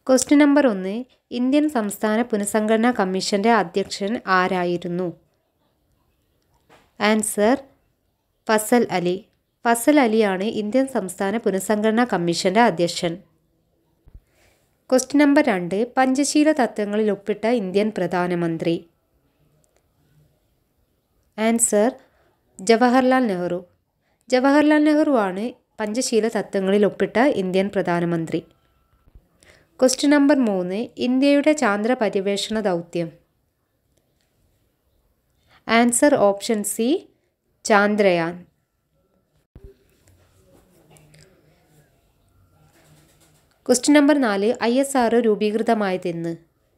Question number 1. Indian സംസ്ഥാന പുനഃസംഘടനാ കമ്മീഷന്റെ അധ്യക്ഷൻ ആരായിരുന്നു? ആൻസർ ഫസൽ അലി. ഫസൽ അലിയാണ് ഇന്ത്യൻ സംസ്ഥാന പുനഃസംഘടനാ കമ്മീഷന്റെ അധ്യക്ഷൻ. Question number 2. പഞ്ചശീല തത്വങ്ങളിൽ ഒപ്പിട്ട ഇന്ത്യൻ പ്രധാനമന്ത്രി? ആൻസർ ജവഹർലാൽ നെഹ്റു. ജവഹർലാൽ നെഹ്റു ആണ് പഞ്ചശീല തത്വങ്ങളിൽ ഒപ്പിട്ട ഇന്ത്യൻ പ്രധാനമന്ത്രി. Question number 3. ഇന്ത്യയുടെ ചാന്ദ്ര പര്യവേഷണ ദൗത്യം? Answer option C Chandrayaan. Question number 4. ISRO രൂപീകൃതമായതെന്ന്?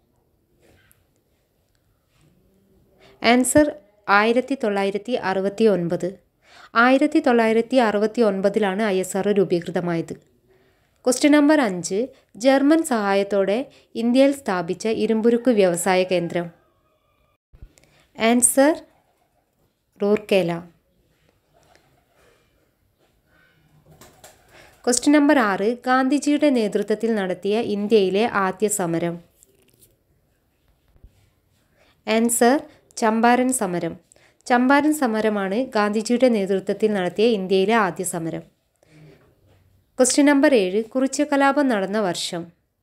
ആൻസർ 1969. 1969 ISRO രൂപീകൃതമായത്. Question number 5. ജർമ്മൻ സഹായത്തോടെ ഇന്ത്യയിൽ സ്ഥാപിച്ച ഇരുമ്പുരുക്ക് വ്യവസായ കേന്ദ്രം? ആൻസർ റൂർക്കേല. Question number 6. ഗാന്ധിജിയുടെ നേതൃത്വത്തിൽ നടത്തിയ ഇന്ത്യയിലെ ആദ്യ സമരം? ആൻസർ ചമ്പാരൻ സമരം. ചമ്പാരൻ സമരമാണ് ഗാന്ധിജിയുടെ നേതൃത്വത്തിൽ നടത്തിയ ഇന്ത്യയിലെ ആദ്യ സമരം. Question number 7. കുറിച്യ കലാപം നടന്ന വർഷം?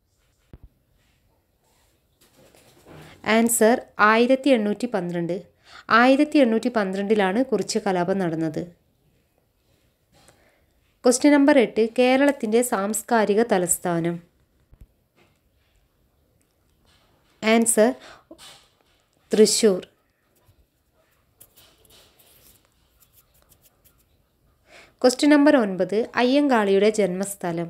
ആൻസർ 1812. 1812 കുറിച്യ കലാപം നടന്നത്. Question number 8. കേരളത്തിൻ്റെ സാംസ്കാരിക തലസ്ഥാനം? ആൻസർ തൃശ്ശൂർ. Question number 9. അയ്യങ്കാളിയുടെ ജന്മസ്ഥലം?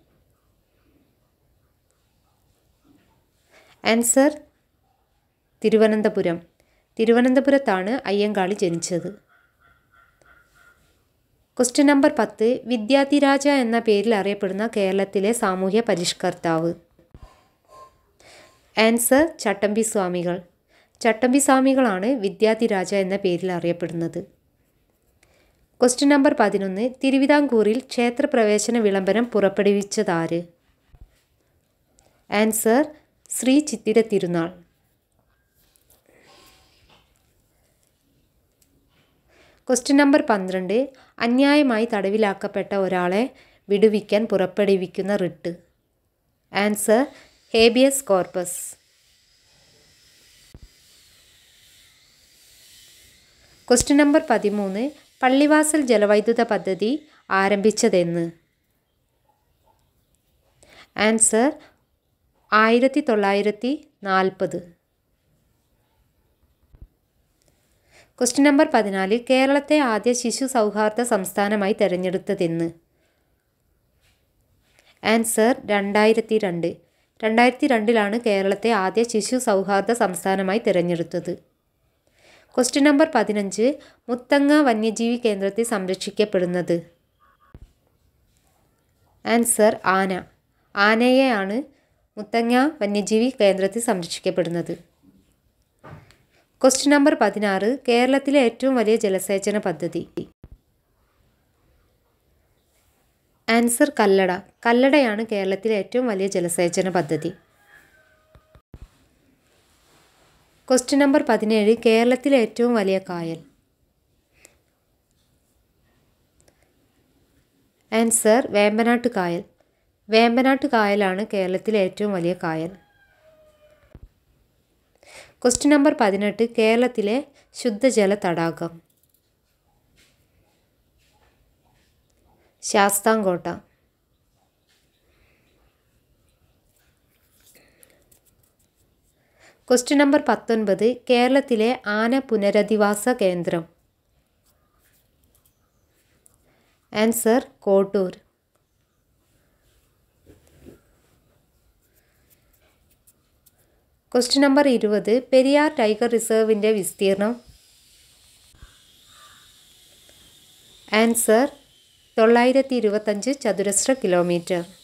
ആൻസർ തിരുവനന്തപുരം. തിരുവനന്തപുരത്താണ് അയ്യങ്കാളി ജനിച്ചത്. Question number 10. വിദ്യാധിരാജ എന്ന പേരിൽ അറിയപ്പെടുന്ന കേരളത്തിലെ സാമൂഹ്യ പരിഷ്കർത്താവ്? ആൻസർ ചട്ടമ്പി സ്വാമികൾ. ചട്ടമ്പി സ്വാമികളാണ് വിദ്യാധിരാജ എന്ന പേരിൽ അറിയപ്പെടുന്നത്. Question number 11. തിരുവിതാംകൂറിൽ ക്ഷേത്രപ്രവേശന വിളംബരം പുറപ്പെടുവിച്ചതാര്? Answer Sree Chithira Thirunal. Question number 12. അന്യായമായി തടവിലാക്കപ്പെട്ട ഒരാളെ വിടുവിക്കാൻ പുറപ്പെടുവിക്കുന്ന writ? Answer habeas corpus. Question number 13. Pallivasal ജലവൈദ്യുത പദ്ധതി ആരംഭിച്ചതെന്ന്? ആൻസർ 1940. Question number 14. കേരളത്തെ ആദ്യ ശിശു സൗഹാർദ്ദ സംസ്ഥാനമായി തിരഞ്ഞെടുത്തതെന്ന്? ആൻസർ 2002. 2002 കേരളത്തെ ആദ്യ ശിശു സൗഹാർദ്ദ സംസ്ഥാനമായി തിരഞ്ഞെടുത്തത്. Question number 15. മുത്തങ്ങ വന്യജീവി കേന്ദ്രത്തിൽ സംരക്ഷിക്കപ്പെടുന്നത്? ആൻസർ ആന. ആനയെയാണ് മുത്തങ്ങ വന്യജീവി കേന്ദ്രത്തിൽ സംരക്ഷിക്കപ്പെടുന്നത്. Question number 16. കേരളത്തിലെ ഏറ്റവും വലിയ ജലസേചന പദ്ധതി? ആൻസർ കല്ലട. കല്ലടയാണ് കേരളത്തിലെ ഏറ്റവും വലിയ ജലസേചന പദ്ധതി. Question number 17. കേരളത്തിലെ ഏറ്റവും വലിയ കായൽ? ആൻസർ വേമ്പനാട്ട് കായൽ. വേമ്പനാട്ട് കായലാണ് കേരളത്തിലെ ഏറ്റവും വലിയ കായൽ. Question number 18. കേരളത്തിലെ ശുദ്ധജല തടാകം? ശാസ്താംകോട്ട. Question number 19. കേരളത്തിലെ ആന പുനരധിവാസ കേന്ദ്രം? Answer Kottoor. Question number 20. Periyar tiger റിസർവിൻ്റെ വിസ്തീർണം? ആൻസർ 925 ചതുരശ്ര കിലോമീറ്റർ.